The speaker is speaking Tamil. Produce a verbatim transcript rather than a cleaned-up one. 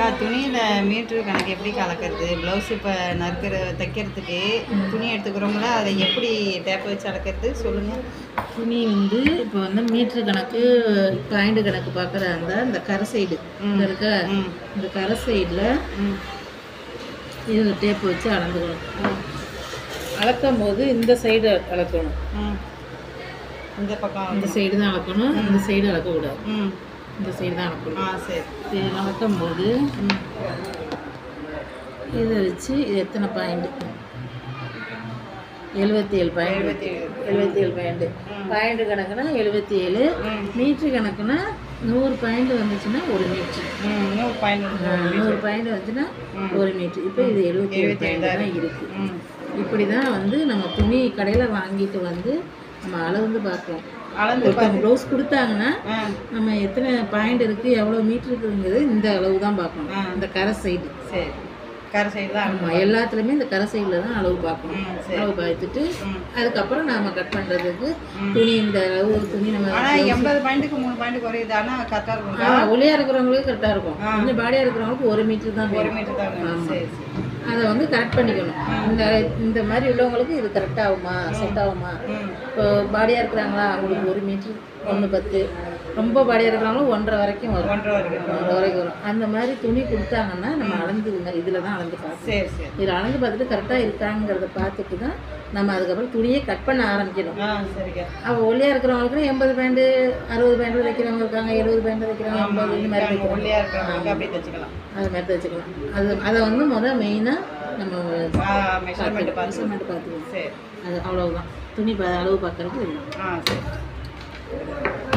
அக்கா துணியில் மீட்ரு கணக்கு எப்படி கலக்கிறது? ப்ளவுஸ் இப்போ நறுக்கிற தைக்கிறதுக்கு துணி எடுத்துக்கிறோம்ல, அதை எப்படி டேப் வச்சு அளக்கிறது சொல்லுங்கள். துணி வந்து இப்போ வந்து மீட்ரு கணக்கு பாயிண்ட் கணக்கு பார்க்குறா இருந்தால் இந்த கரை சைடு இருக்க இந்த கரை சைடில் இதில் டேப் வச்சு அளந்துக்கணும். அளக்கும் போது இந்த சைடு அளக்கணும். இந்த பக்கம் இந்த சைடு தான் அளக்கணும், இந்த சைடு அளக்கக்கூடாது. இந்த சைடு தான் அளக்கணும். ஆ சரி. இது அளக்கும் போது இதை வச்சு இது எத்தனை பாயிண்ட்? எழுபத்தி ஏழு பாயிண்ட். எழுபத்தி ஏழு எழுபத்தி ஏழு பாயிண்ட். பாயிண்ட் கணக்குனா எழுபத்தி ஏழு. மீட்ரு கணக்குனா நூறு பாயிண்ட் வந்துச்சுன்னா ஒரு மீட்ரு. நூறு பாயிண்ட் நூறு பாயிண்ட் வந்துச்சுன்னா ஒரு மீட்ரு. இப்போ இது எழுபத்தி ஏழு பாயிண்ட் தான் இருக்குது. இப்படி தான் வந்து நம்ம துணி கடையில் வாங்கிட்டு வந்து நம்ம அளந்து பார்க்கலாம். அளந்து ப்ளவுஸ் கொடுத்தாங்கன்னா நம்ம எத்தனை பாயிண்ட் இருக்குது, எவ்வளோ மீட்ரு இருக்குங்கிறது இந்த அளவு தான் பார்க்கணும். இந்த கரை சைடு. சரி, கரை சைடு தான். ஆமாம், எல்லாத்துலேயுமே இந்த கரை சைடில் தான் அளவு பார்க்கணும். அளவு பார்த்துட்டு அதுக்கப்புறம் நாம் கட் பண்ணுறதுக்கு துணி இந்த அளவு துணி நம்ம ஆனால் எண்பது பாயிண்ட்டுக்கு மூணு பாயிண்ட் குறையுது. ஆனால் கரெக்டாக இருக்கும். ஒளியாக இருக்கிறவங்களுக்கு கரெக்டாக இருக்கும். கொஞ்சம் பாடியாக இருக்கிறவங்களுக்கு ஒரு மீட்ரு தான். ஒரு மீட்ரு தான். ஆமாம், அதை வந்து கரெக்ட் பண்ணிக்கணும். இந்த இந்த மாதிரி உள்ளவங்களுக்கு இது கரெக்டாக ஆகுமா, செட் ஆகுமா? இப்போ பாடியாக இருக்கிறாங்களா அவங்களுக்கு ஒரு மீட்ரு ஒன்று பத்து, ரொம்ப பாடியாக இருக்கிறவங்களும் ஒன்றரை வரைக்கும் வரும். ஒன்றரை வரைக்கும் ஒன்றரை வரைக்கும் வரும். அந்த மாதிரி துணி கொடுத்தாங்கன்னா நம்ம அளந்துங்க. இதில் தான் அளந்து பார்த்து சரி சரி இதில் அளந்து பார்த்துட்டு கரெக்டாக இருக்காங்கிறத பார்த்துட்டு தான் நம்ம அதுக்கப்புறம் துணியை கட் பண்ண ஆரம்பிக்கணும். சரிங்க. அவள் ஒல்லியாக இருக்கிறவங்களுக்கு எண்பது பேண்டு அறுபது பேண்டு வைக்கிறவங்க இருக்காங்க, எழுபது பேண்டு வைக்கிறவங்க, எண்பது இந்த மாதிரி வைக்கிறவங்க ஒல்லியாக இருக்கிறவங்க அப்படி தைச்சிக்கலாம். அது மாதிரி தைச்சிக்கலாம். அது அதை வந்து முதல் மெயினாக நம்ம மெஷர்மெண்ட் மெஷர்மெண்ட் பார்த்துக்கணும். சரி, அது அவ்வளவுதான். துணி அளவு பார்க்கறதுக்கு இல்லை. ஆ சரி.